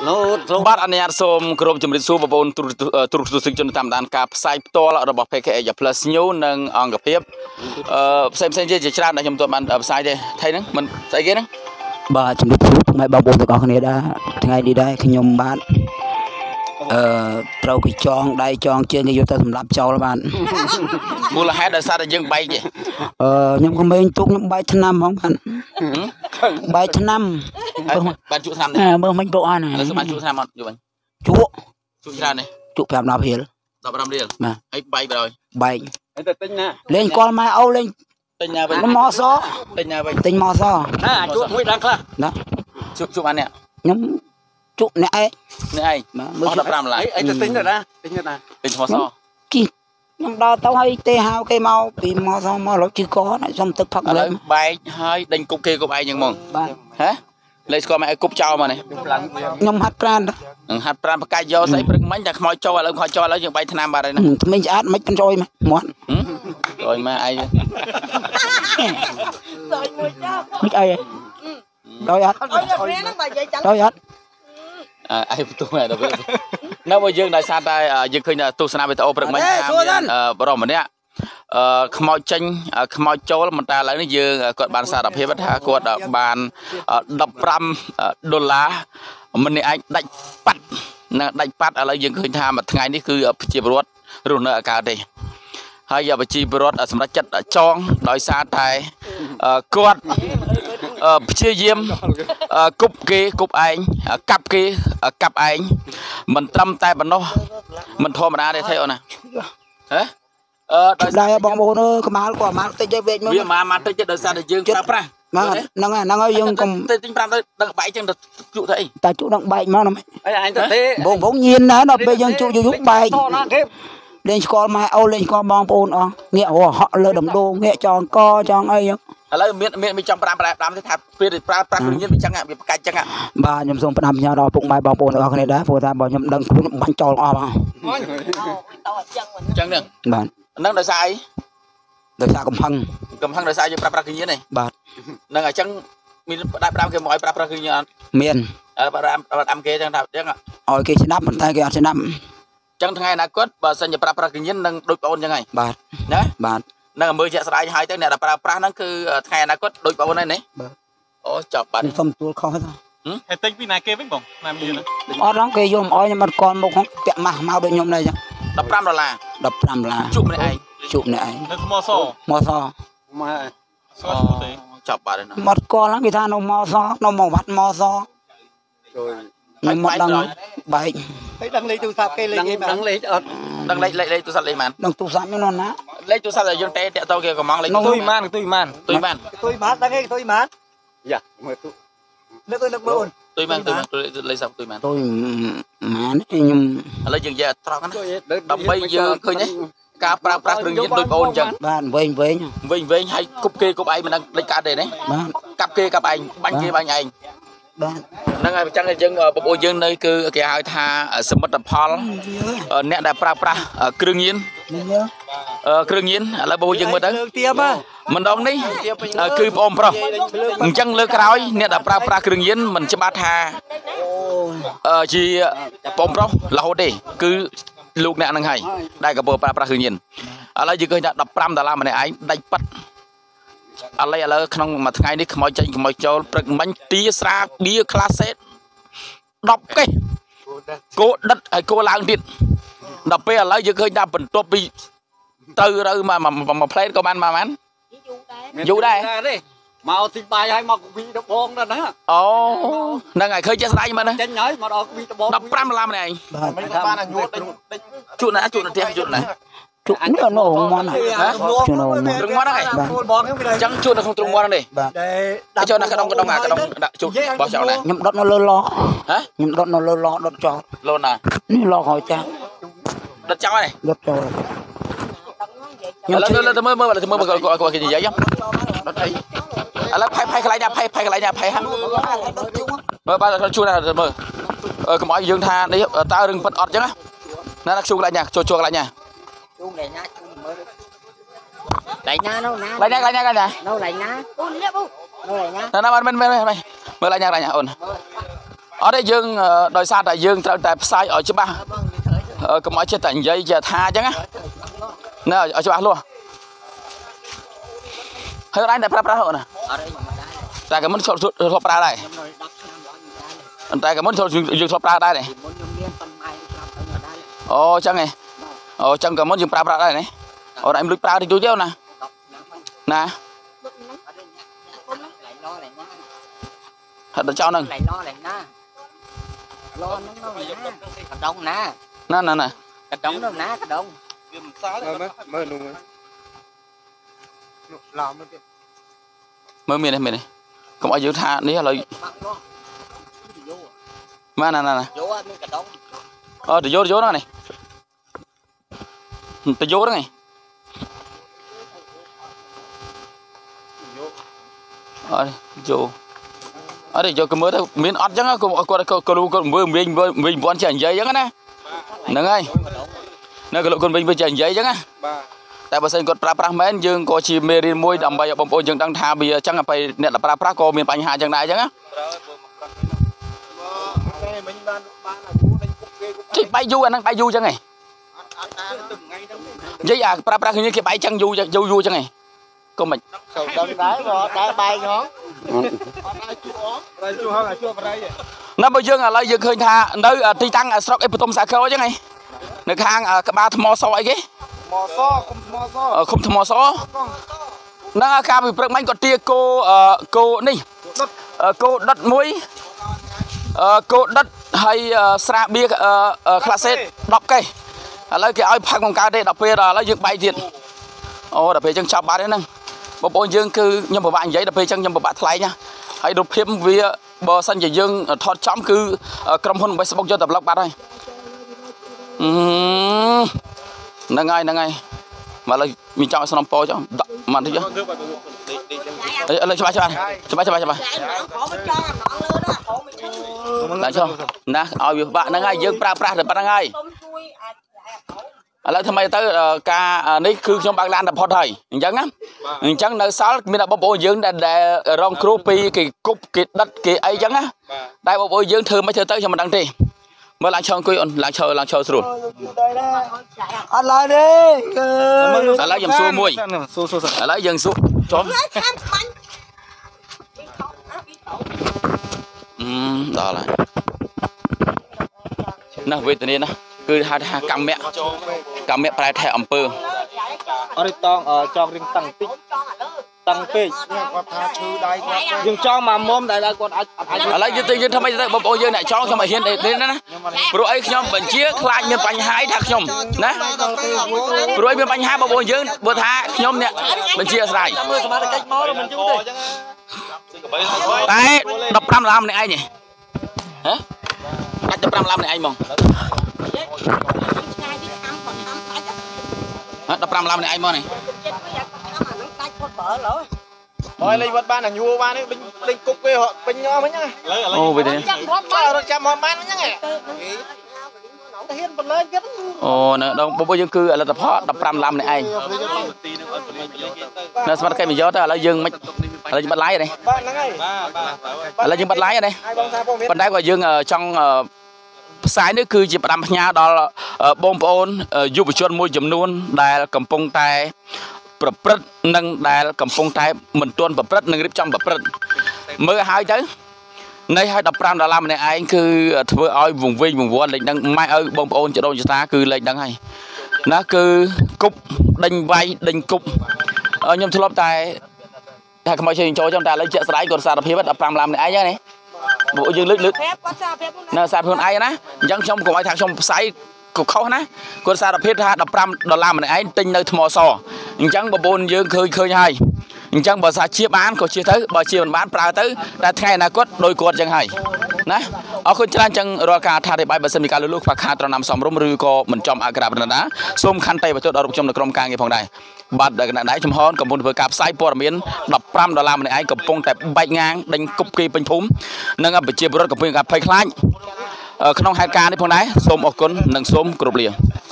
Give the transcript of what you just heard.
បាទអនុញ្ញាតសូមគោរពជំរាបសួរបងប្អូនទូរទស្សនិកជនតាមដានការផ្សាយផ្ទាល់របស់ PKH Plus New និងអង្គភាពផ្សេងៗជាច្រើនដែលខ្ញុំទោះបានផ្សាយទេថៃហ្នឹងមិនស្អីគេហ្នឹងបាទជំរាបសួរពុកម៉ែបងប្អូនទាំងអស់គ្នាដែរថ្ងៃនេះដែរខ្ញុំបាទត្រូវគេចងដៃចងជើងគេយកទៅសម្រាប់ចោលបានមូលហេតុដោយសារតែយើងបែកទេខ្ញុំក្មេងទុកខ្ញុំបែកឆ្នាំហ្មងបាទបែកឆ្នាំបានជក់ឆ្នាំនេះមើលមិញពុកអស់ណាឥឡូវបានជក់ឆ្នាំអត់យល់វិញជក់ច្រើនទេជក់5 10រៀល 15រៀលបាទហើយបែកបើបែកហើយទៅទិញណាលេងគាត់ម៉ែអូលេងទិញណាវិញមកសទិញណាវិញទិញមកសណាជក់មួយដល់ខ្លះណាជក់អានេះខ្ញុំជក់អ្នកឯងមើល15ឡាយអីទៅទិញទៅណាទិញទៅណាទិញថ្មសគីខ្ញុំដល់ទៅហើយទេហៅគេមកពីមកសមករកជឺកសុំទឹកផឹកឥឡូវបែកហើយដេញគប់គេគប់ឯងយ៉ាងហ្មងបាទហ៎លេខស្គាល់មកឲ្យគប់ចោលមកនេះខ្ញុំហាត់ប្រាននឹងហាត់ប្រានបកាយយកស្អីព្រឹកមិញតែខ្មោចចូលឥឡូវខ្មោចចូលឥឡូវយើងបែកឆ្នាំបាត់ហើយហ្នឹងថ្មីស្អាតមិនបញ្ចុយមាត់ចុយមកឯងមិនអីដោយអត់ដោយអត់ឯងបន្ទោះដែរទៅនៅមកយើងដោយសារតែយើងឃើញទស្សនាវីដេអូព្រឹកមិញថាបរិម្នាក់ខ្មោចចេញខ្មោចចូលមិនតែឥឡូវនេះយើងគាត់បានសារភាពថាគាត់បាន$15ម្នាក់ឯងដាច់ប៉ាត់ណាដាច់ប៉ាត់ឥឡូវយើងឃើញថាមួយថ្ងៃនេះគឺប្រជាពលរដ្ឋរស់នៅអកើតទេហើយប្រជាពលរដ្ឋសម្រាប់ចិត្តចងដោយសារតែគាត់ព្យាយាមគប់គេគប់ឯងកាប់គេកាប់ឯងមិនត្រឹមតែប៉ុណ្ណោះមិនធម្មតាទេថៃអូនណាហ៎ដោយសារបងប្អូនអើយក្បាលក៏មកតិចទៅវែកមើលវាមកតិចទៅដោយសារតែយើងប្រើប្រាស់ហ្នឹងហើយយើងកុំទិញ5ទៅដឹងបែកចឹងទៅជក់ទៅអីតែជក់ដឹងបែកមកណាអីអញទៅទេបងញៀនណាស់ដល់ពេលយើងជក់យូរបែកលេងស្គាល់ម៉ែអូលេងស្គាល់បងប្អូនអស់ងាកហក់លើដំដូងងាកចងកចងអីចឹងឥឡូវមានចំ5ទេថាពេលប្រើប្រាស់គ្រឿងញៀនវាចឹងវាប្រកាច់ចឹងបាទខ្ញុំសូមផ្ដាំផ្ញើដល់ពុកម៉ែបងប្អូនទាំងអស់គ្នាដែរព្រោះថាបើខ្ញុំដឹងខ្លួនបាញ់ចោលអស់បងចឹងហ្នឹងបាទហ្នឹងដោយសារអីដោយសារកំហឹងដោយសារយើងប្រើប្រាស់គ្រឿងញៀនទេបាទហ្នឹងអញ្ចឹងមានដាក់5គេមកឲ្យប្រើប្រាស់គ្រឿងញៀនអត់មាន 5គេចឹងថាចឹងឲ្យគេស្ដាប់ប៉ុន្តែគេអត់ស្ដាប់ចឹងថ្ងៃអនាគតបើសិនជាប្រើប្រាស់គ្រឿងញៀននឹងដូចបងអូនចឹងហើយបាទណាបាទនឹងមើលជាក់ស្ដែងហើយទៅអ្នកដែលប្រើប្រាស់ហ្នឹងគឺថ្ងៃអនាគតដូចបងអូនហើយណាបាទអូចប់បាទសុំទួលខុសទៅហើយទិញពីណាគេវិញបងណាមានអត់ហ្នឹងគេយកមកឲ្យខ្ញុំអត់កល់មុខហ្នឹងពាក់ម៉ាស់មកដូចខ្ញុំដែរចឹង $15ជក់ម្នាក់ឯងជក់ម្នាក់ឯងនៅថ្មសមកសមកសទេចាប់បាទហ្នឹងមកកល់ហ្នឹងគេថានៅមកសនៅមកវត្តមកសជួយខ្ញុំមកដឹងបែកហើយដឹងលេខទូរស័ព្ទគេលេខគេដឹងលេខអត់ដឹងលេខទូរស័ព្ទលេខប៉ុន្មានដឹងទូរស័ព្ទខ្ញុំនោះណាលេខទូរស័ព្ទដែលយើងតាក់តគេកំងលេខទុយម៉ានទុយម៉ានទុយម៉ានដឹងគេទុយម៉ានយ៉ាមើលទូនឹកមើលអូនទុយម៉ានលេខសាប់ទុយម៉ានទុយម៉ានខ្ញុំឥឡូវយើងនិយាយត្រង់ណាដើម្បីយើងឃើញទេការប្រើប្រាស់គ្រឿងញៀនដូចបងអូនអញ្ចឹងបាទវិញហើយគប់គេគប់ឯងមិនដឹងលេខកើតទេណាកាប់គេកាប់ឯងបាញ់គេបាញ់ឯងបាទហ្នឹងហើយអញ្ចឹងយើងបងប្អូនយើងនៅគឺគេហៅថាសមិទ្ធផលអ្នកដែលប្រើប្រាស់គ្រឿងញៀនគ្រឿងញៀនឥឡូវបងប្អូនយើងមើលទៅម្ដងនេះគឺបងប្រុសអញ្ចឹងលើក្រោយអ្នកដែលប្រើប្រាស់គ្រឿងញៀនមិនច្បាស់ថាជាបងប្រុសរហូតទេគឺលោកអ្នកហ្នឹងហើយដែលកំពុងប្រើប្រាស់គ្រឿងញៀនឥឡូវយើងឃើញថា$15ម្នាក់ឯងដាច់ប៉ាត់ឥឡូវក្នុងមួយថ្ងៃនេះខ្មោចចេញខ្មោចចូលព្រឹកមិញទាស្រាបៀក្លាសេត10កេសគោដិតហើយគោឡើងទៀតដល់ពេលឥឡូវយើងឃើញថាបន្ទាប់ពីទៅមកផ្លែតក៏បានប៉ុន្មានយូរដែរមកទីបាយហើយមកពីដបងដល់ណាអូហ្នឹងហើយឃើញចេះស្ដាយមែនណាចេញហើយមកដល់ពីដបង $15ម្នាក់ឯងមិនបានញួតជក់ណាជក់ណាផ្ទះជក់ណាជក់នេះនៅក្នុងមាត់ហ្នឹងជក់នៅទ្រឹងមាត់ហ្នឹងអញ្ចឹងជក់នៅក្នុងទ្រឹងមាត់ហ្នឹងទេបាទចូលណាកដងដាក់ជក់បោះចោលណាខ្ញុំដុតនៅលើឡខ្ញុំដុតនៅលើឡដុតចោលលូនណានេះឡហើយចាស់ដុតចោលហើយដុតចោលឥឡូវទៅមើលគាត់និយាយដុតអីឥឡូវផៃកន្លែងណាផៃកន្លែងណាផៃហាមើលបាទជួនណាមើលកុំឲ្យយើងថានេះតើរឿងពិតអត់អញ្ចឹងណាជួកន្លែងណាជួកន្លែងណាជួកន្លែងណាជួមើលកន្លែងណានៅណាកន្លែងណានៅកន្លែងណាអូនលៀបអូនៅកន្លែងណាណាមិនមើលកន្លែងណាអូន ở đây dương đòi xa tại dươngត្រូវតែផ្សាយឲ្យច្បាស់កុំឲ្យចេះតែនិយាយចេះថាអញ្ចឹងណាឲ្យច្បាស់លាស់ហើយដែរតែប្រាប់ណាតែក៏មិនធ្លាប់ប្រើដែរតែក៏មិនធ្លាប់យើងធ្លាប់ប្រើដែរអូចឹងហ៎អូចឹងក៏មិនយើងប្រើដែរនេះអូតែមិនលួចប្រើតិចតួចទេណាណាហត់ដល់ចោលហ្នឹងlo nó cà đông nè nè cà đông đâu nè cà đông mới luôn làm mới miền này không ai giữ tha ní là mà nè để vô đó này để vô đó này vô ở đây cho cái mới thôi miếng ớt chẳng á con mình bọn chèn giấy chẳng á nè nè ngay nè cái lộ con mình chèn giấy chẳng á tại bà sen con pra mến dương có chi mê riêng môi đầm bay bông ôi dương đang thà bây chẳng là phải nè là pra co miền bánh hà chẳng này chẳng á thì bay du anh bay du chẳng này giấy à pra như cái bay chẳng du chẳng này con mình nó bây giờ là lấy giờ khơi tha nơi ti tăng sọc ấy tôm xả khơi chứ này nơi khang các ba thò sọ ấy cái không thò sọ nó ca bị bật máy còn tia cô này cô đất muối cô đất hay sra bia classe đọc cây lấy cái áo phăng bằng cá đây đọc về là lấy dựng bay tiền ô đọc về chân chọc ba đấy nè bộ dương cứ nhầm bạn giấy đập chân nhầm bạn thay nha hãy đục thêm vì bờ xanh dày dương thọt chóm cứ cầm hôn Facebook cho tập log bạn đây nâng ngay mà là mình chọn xong po cho mà thấy chưa lấy cho ba lại cho nè ao việc bạn nâng ngay dương pra được bạn ngayแล้วทำไมเตอร์กานี่คือช่วงบางลานแต่พอไทยอย่างนั้นจังในซ้ายมีแต่บ่อยยืนแต่รองครูปีกี่กุ๊บกี่ดัดกี่ไอ้จังนะได้บ่อยยืนเธอไม่เธอเตอร์จะมาดังทีเมื่อหลังชนกุยอ่อนหลังโชว์สุดอะไรดิอะไรยังสู้มวยอะไรยังสู้จอมđó làน่ะเวทนี้นะคือหากำแม่ปลายแถวอำเภอ ở đây tong cho riêng tăng tích tăng pe dương cho mà mồm đại là con อะไรยืนทำไมบ่ยืนไหนช่องทำไมเห็นนี่นะปลุกไอ้ขยมบัญชีคลายเมียนปัญหาทักขยมนะปลุกไอ้เมียนปัญหาบ่ยืนบ่ท้าขยมเนี่ยบัญชีอะไรแต่15ลำนี่ไอ้นี่ฮะ15ลำนี่ไอ้มอง15ลำnày anh mong này thôi lên vật ban là nhua ban ấy lên cục về họ bình nho mấy nhá ô vậy đấy rồi chạm họ ban nhá hiên bật lên cái ô nè đâu bố dân cư là tập họ 15 này anh nè smart cây mình gió ta là dương là dương bắt lái này là dương bắt lái ở đây phần đáy của dương ở trong sái nữaคือ ជាផ្ដាំផ្ញើដល់បងប្អូនយុវជនមួយចំនួនដែលកំពុងតែប្រព្រឹត្តនិងដែលកំពុងតែមិនទាន់ប្រព្រឹត្តនិងរៀបចំប្រព្រឹត្តមើលឲ្យទៅនៃឲ្យ$15ម្នាក់ឯងគឺធ្វើឲ្យវង្វេងវង្វាន់លេខដឹងម៉ែឲ្យបងប្អូនចដូនចតាគឺលេខដឹងហើយណាគឺគប់ដេញវាយដេញគប់ខ្ញុំធ្លាប់តែថាខ្មោចchơiចូលចំតែឥឡូវជាក់ស្ដែងគាត់សារភាព$15ម្នាក់ឯងហ្នឹងណាbộ dương lướt nè sạp hơn ai na dân trong của ai thằng trong sấy cục khâu na con sa đập hết ha $15 này ấy tinh nơi thò sò chẳng bà bồn dương khơi hay chẳng bà sa chia bán có chia tới bà chia bán pra tới đã ngày nào cốt đôi cột chẳng hay nè ở khơi chân chẳng rồi cả thà để bài bà xem cả lúc và khát nằm sòng rôm rư co mình trong agra bên đó xôm khăn tay và tôi ở trong được trong càng như phòng này bà đã đáy trong hòn cầm bồn vừa cạp sai po miếng $15 này ai cầm bông tại bay ngang đánh cục kỳ bình phúng nâng bị chia bớt cầm bông cạp phơi khai ក្នុងហេតុការណ៍នេះផងដែរសូមអរគុណនិងសូមគោរពលា